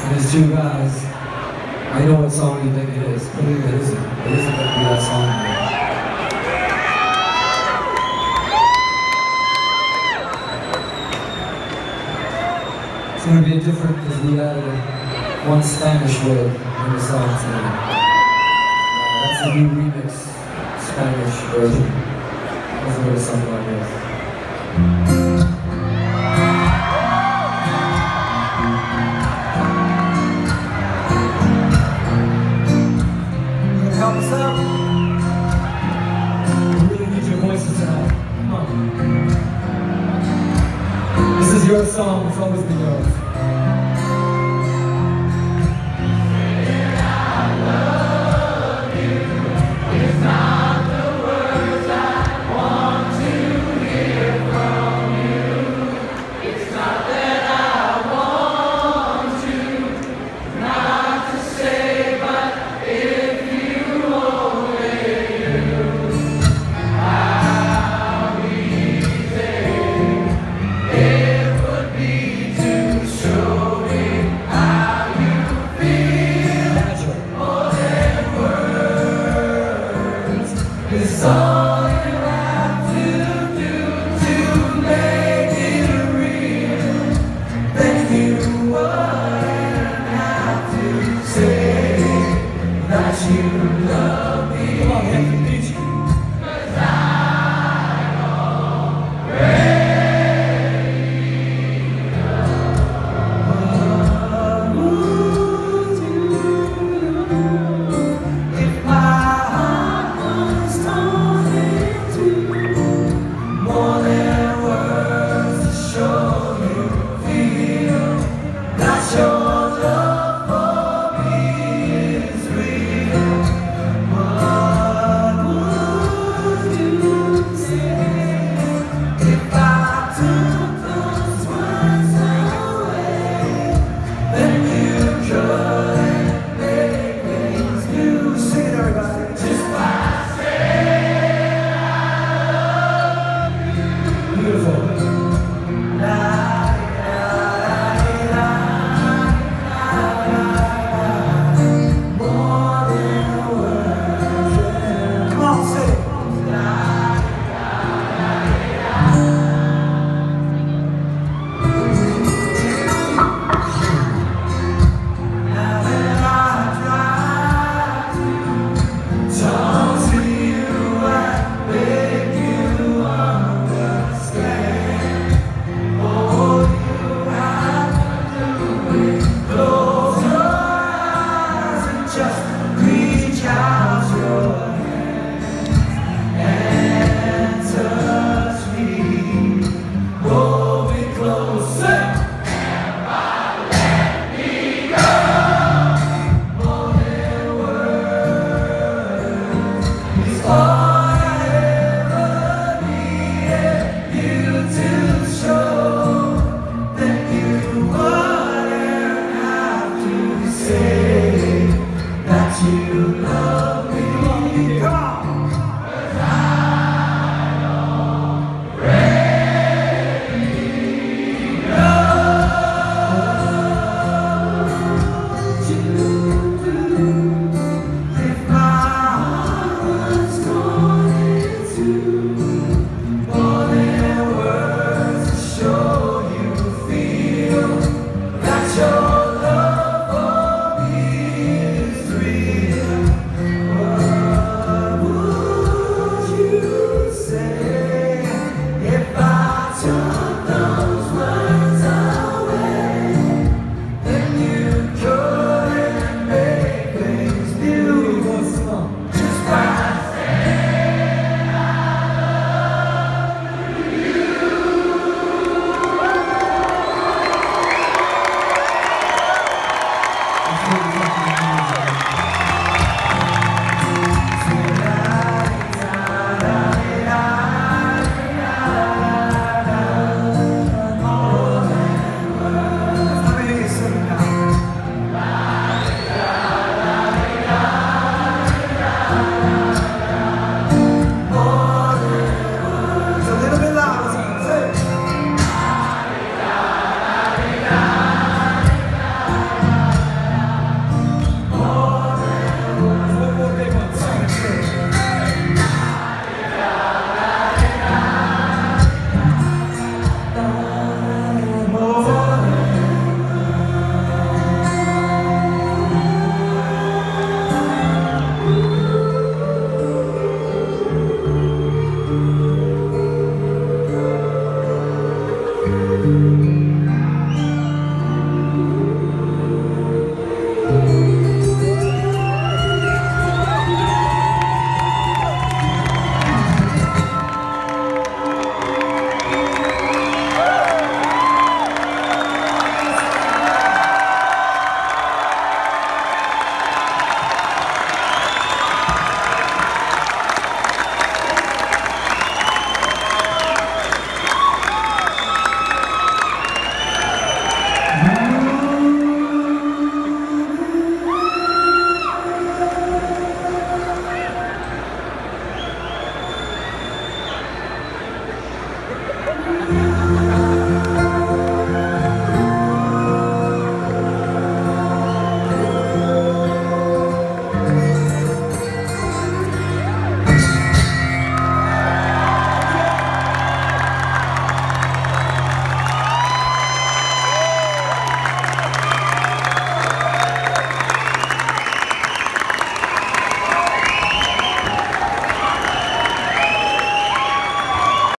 And these two guys, I know what song you think it is, but it isn't. It isn't going to be that song anymore. It's going to be different because we added one Spanish word in the song today. That's the new remix Spanish version. Let's go to something like this. Help us out. We really need your voices tonight. Come on. This is your song, it's always been yours.